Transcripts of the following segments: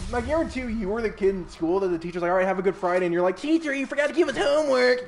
I guarantee you were the kid in school that the teacher's like, all right, have a good Friday, and you're like, teacher, you forgot to give us homework.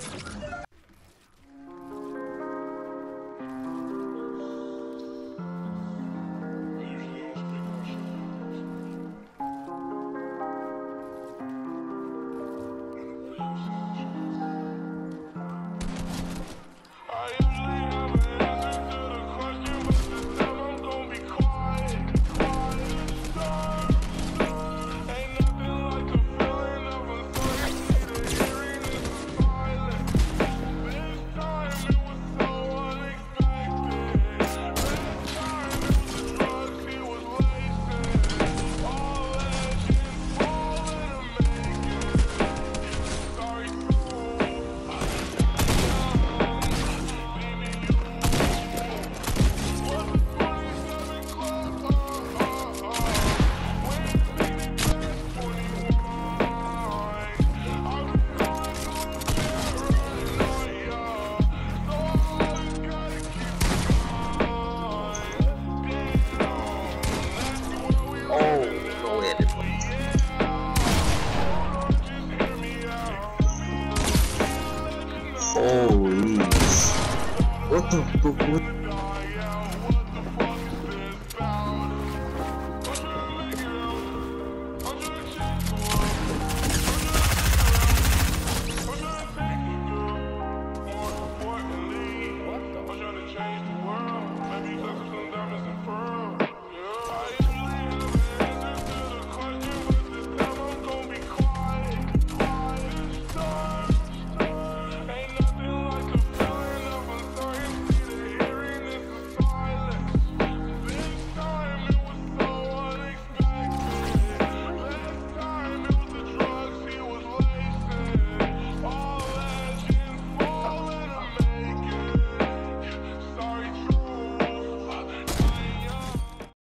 Holy, what the fuck?